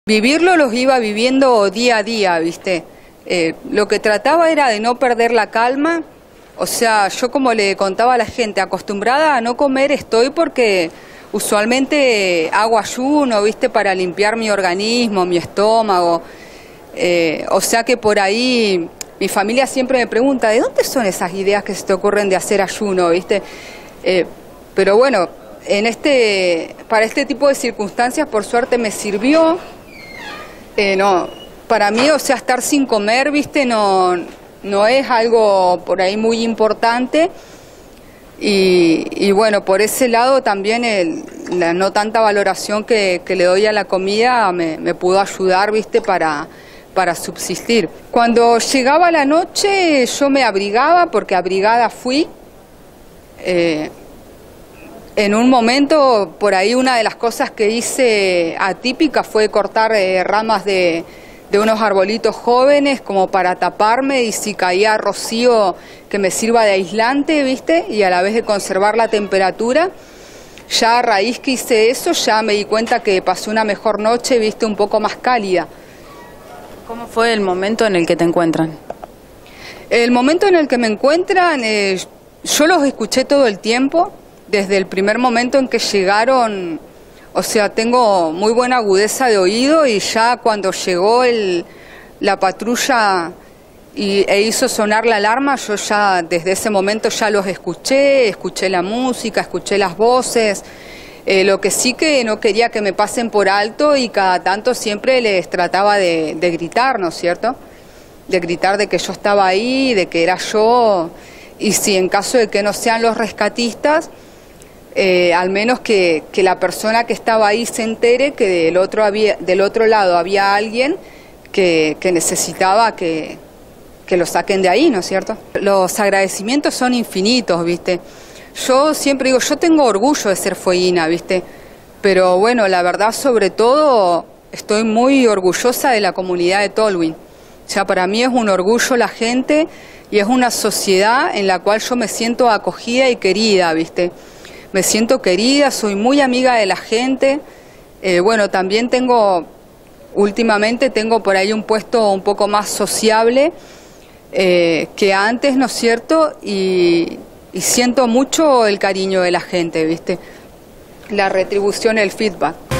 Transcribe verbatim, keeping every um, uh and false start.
Vivirlo los iba viviendo día a día, ¿viste? Eh, lo que trataba era de no perder la calma. O sea, yo como le contaba a la gente, acostumbrada a no comer estoy porque usualmente hago ayuno, ¿viste? Para limpiar mi organismo, mi estómago. Eh, o sea que por ahí mi familia siempre me pregunta, ¿de dónde son esas ideas que se te ocurren de hacer ayuno, ¿viste? Eh, pero bueno, en este, para este tipo de circunstancias por suerte me sirvió. Eh, no, para mí, o sea, estar sin comer, ¿viste? No, no es algo por ahí muy importante. Y, y bueno, por ese lado también el, la no tanta valoración que, que le doy a la comida me, me pudo ayudar, ¿viste? Para, para subsistir. Cuando llegaba la noche yo me abrigaba, porque abrigada fui. Eh, En un momento, por ahí una de las cosas que hice atípica fue cortar eh, ramas de, de unos arbolitos jóvenes como para taparme y si caía rocío que me sirva de aislante, ¿viste? Y a la vez de conservar la temperatura. Ya a raíz que hice eso, ya me di cuenta que pasé una mejor noche, ¿viste? Un poco más cálida. ¿Cómo fue el momento en el que te encuentran? El momento en el que me encuentran, eh, yo los escuché todo el tiempo. Desde el primer momento en que llegaron, o sea, tengo muy buena agudeza de oído y ya cuando llegó el, la patrulla y, e hizo sonar la alarma, yo ya desde ese momento ya los escuché, escuché la música, escuché las voces. Eh, lo que sí que no quería que me pasen por alto y cada tanto siempre les trataba de, de gritar, ¿no es cierto? De gritar de que yo estaba ahí, de que era yo, y si en caso de que no sean los rescatistas, Eh, al menos que, que la persona que estaba ahí se entere que del otro, había, del otro lado había alguien que, que necesitaba que, que lo saquen de ahí, ¿no es cierto? Los agradecimientos son infinitos, ¿viste? Yo siempre digo, yo tengo orgullo de ser fueguina, ¿viste? Pero bueno, la verdad sobre todo estoy muy orgullosa de la comunidad de Tolwyn. O sea, para mí es un orgullo la gente y es una sociedad en la cual yo me siento acogida y querida, ¿viste? Me siento querida, soy muy amiga de la gente. Eh, bueno, también tengo, últimamente tengo por ahí un puesto un poco más sociable eh, que antes, ¿no es cierto? Y, y siento mucho el cariño de la gente, ¿viste? La retribución, el feedback.